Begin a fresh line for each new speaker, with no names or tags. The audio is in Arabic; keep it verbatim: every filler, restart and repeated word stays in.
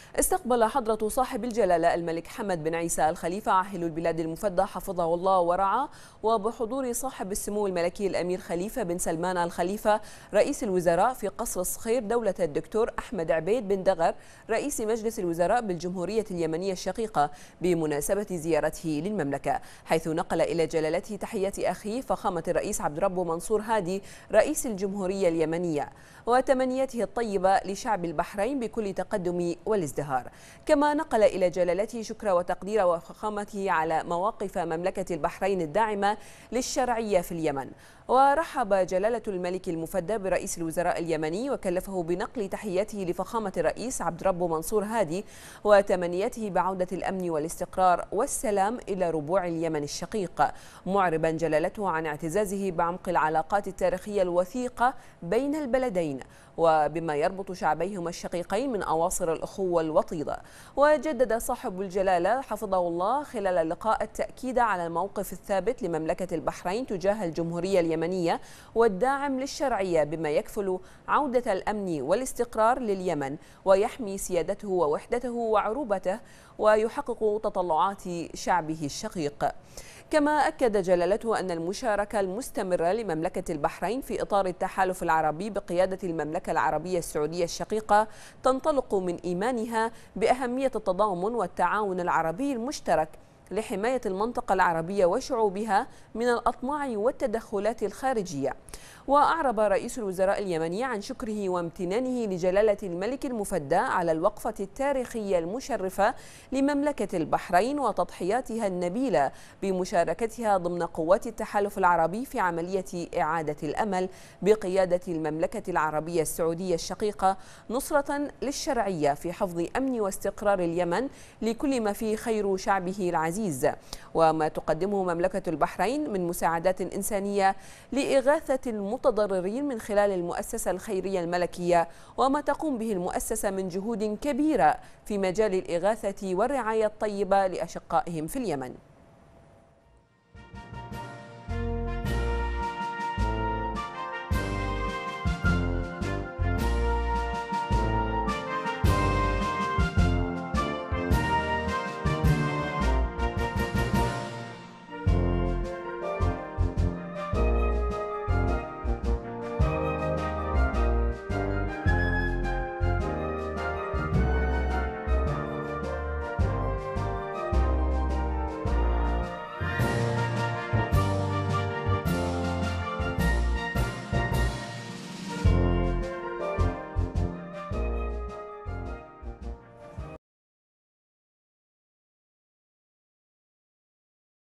استقبل حضرة صاحب الجلالة الملك حمد بن عيسى الخليفة عاهل البلاد المفدى حفظه الله ورعاه، وبحضور صاحب السمو الملكي الأمير خليفة بن سلمان الخليفة رئيس الوزراء في قصر الصخير دولة الدكتور أحمد عبيد بن دغر رئيس مجلس الوزراء بالجمهورية اليمنية الشقيقة بمناسبة زيارته للمملكة، حيث نقل إلى جلالته تحيات أخيه فخامة الرئيس عبد الرب منصور هادي رئيس الجمهورية اليمنية وتمنياته الطيبة لشعب البحرين بكل تقدم والازدهار. كما نقل إلى جلالته شكر وتقدير وفخامته على مواقف مملكة البحرين الداعمة للشرعية في اليمن. ورحب جلالة الملك المفدى برئيس الوزراء اليمني وكلفه بنقل تحياته لفخامة الرئيس عبد الرب منصور هادي وتمنياته بعودة الأمن والاستقرار والسلام إلى ربوع اليمن الشقيق، معربا جلالته عن اعتزازه بعمق العلاقات التاريخية الوثيقة بين البلدين وبما يربط شعبيهما الشقيقين من أواصر الأخوة الوطيدة. وجدد صاحب الجلالة حفظه الله خلال اللقاء التأكيد على الموقف الثابت لمملكة البحرين تجاه الجمهورية اليمنية والداعم للشرعية بما يكفل عودة الأمن والاستقرار لليمن ويحمي سيادته ووحدته وعروبته ويحقق تطلعات شعبه الشقيق. كما أكد جلالته أن المشاركة المستمرة لمملكة البحرين في إطار التحالف العربي بقيادة المملكة العربية السعودية الشقيقة تنطلق من إيمانها بأهمية التضامن والتعاون العربي المشترك لحماية المنطقة العربية وشعوبها من الأطماع والتدخلات الخارجية. وأعرب رئيس الوزراء اليمني عن شكره وامتنانه لجلالة الملك المفدى على الوقفة التاريخية المشرفة لمملكة البحرين وتضحياتها النبيلة بمشاركتها ضمن قوات التحالف العربي في عملية إعادة الأمل بقيادة المملكة العربية السعودية الشقيقة نصرة للشرعية في حفظ أمن واستقرار اليمن لكل ما فيه خير شعبه العزيز، وما تقدمه مملكة البحرين من مساعدات إنسانية لإغاثة المتضررين من خلال المؤسسة الخيرية الملكية، وما تقوم به المؤسسة من جهود كبيرة في مجال الإغاثة والرعاية الطيبة لأشقائهم في اليمن.